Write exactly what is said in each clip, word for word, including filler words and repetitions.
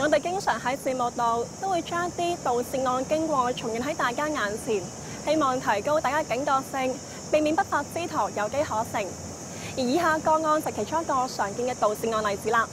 我哋經常喺節目度都會將一啲盜竊案經過重現喺大家眼前，希望提高大家警覺性，避免不法之徒有機可乘。而以下個案就其中一個常見嘅盜竊案例子啦。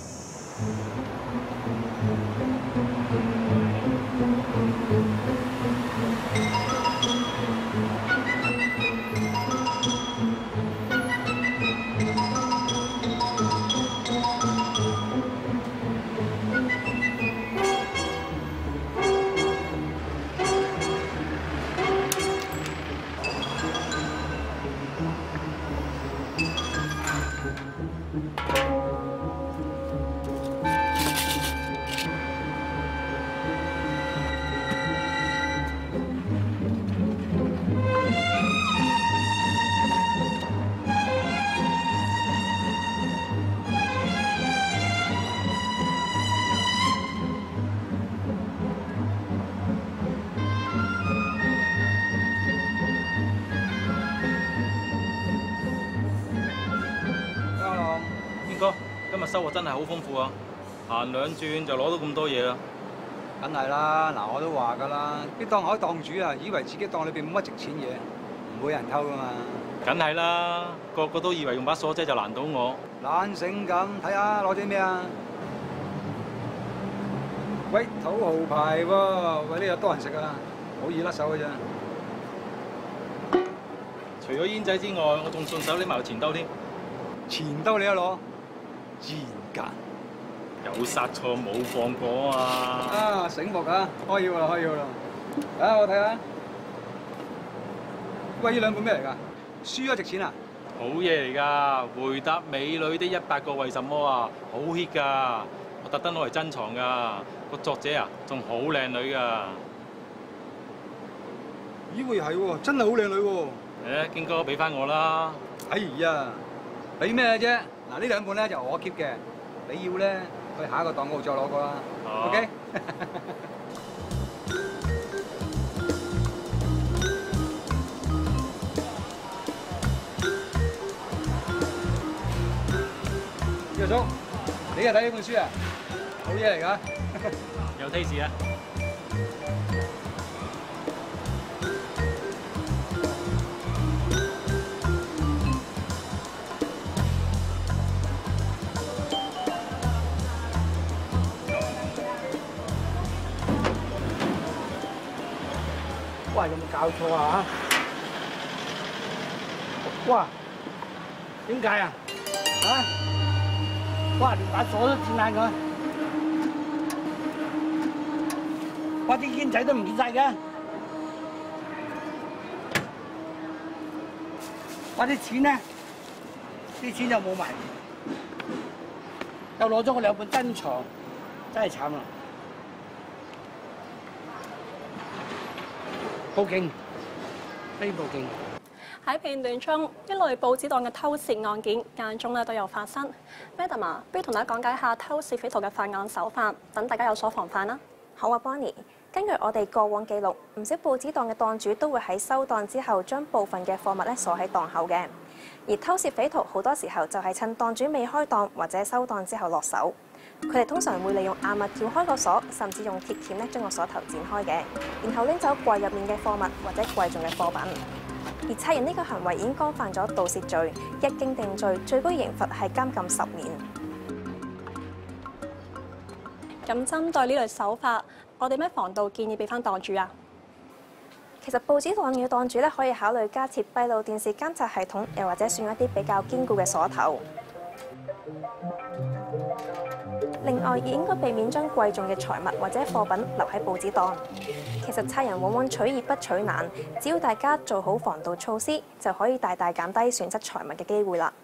今日收穫真係好豐富啊！行兩轉就攞到咁多嘢啦， 梗係啦，嗱我都話㗎啦，啲檔口檔主啊，以為自己檔裏邊冇乜值錢嘢，唔會有人偷㗎嘛。 梗係啦，個個都以為用把鎖仔就難到我。 懶醒咁，睇下攞啲咩啊？喂，土豪牌喎，喂呢度多人食啊，好易甩手㗎咋。 除咗煙仔之外，我仲順手拎埋個錢兜添。 錢兜你都攞？賤格！ 有殺錯冇放過啊！ 啊，醒目啊！開竅啦，開竅啦！啊，我睇下。喂，呢兩本咩嚟㗎？輸咗值錢啊？ 好嘢嚟㗎！回答美女的一百個為什麼啊，好 hit 㗎！我特登攞嚟珍藏㗎。個作者啊，仲好靚女㗎。 咦喂，係喎，真係好靚女喎！ 誒，堅哥俾翻我啦！ 哎呀，俾咩啫？嗱，呢兩本咧就我 keep 嘅，你要咧去下一個檔嗰度再攞過啦。OK。呢個叔，你又睇呢本書啊？好嘢嚟㗎。 有 taste 啊！ 哇！有冇搞錯啊？哇！點解啊？啊！哇！連把鎖都剪爛佢，哇！啲煙仔都唔見晒嘅，哇！啲錢咧，啲錢又冇埋，又攞咗我兩本珍藏，真係慘啦！報警！非報警！ 喺片段中，一類報紙檔嘅偷竊案件間中咧都有發生。Madam 啊，不如同大家講解下偷竊匪徒嘅犯案手法，等大家有所防範啦。 好啊 ，Bonnie。根據我哋過往記錄，唔少報紙檔嘅檔主都會喺收檔之後將部分嘅貨物咧鎖喺檔口嘅。而偷竊匪徒好多時候就係趁檔主未開檔或者收檔之後落手。佢哋通常會利用硬物撬開個鎖，甚至用鐵鉗咧將個鎖頭剪開嘅，然後拎走櫃入面嘅貨物或者貴重嘅貨品。而賊人呢個行為已經干犯咗盜竊罪，一經定罪，最高刑罰係監禁十年。 咁針對呢類手法，我哋咩防盜建議俾翻檔主啊？ 其實報紙檔嘅檔主咧可以考慮加設閉路電視監察系統，又或者選一啲比較堅固嘅鎖頭。另外，亦應該避免將貴重嘅財物或者貨品留喺報紙檔。其實賊人往往取易不取難，只要大家做好防盜措施，就可以大大減低損失財物嘅機會啦。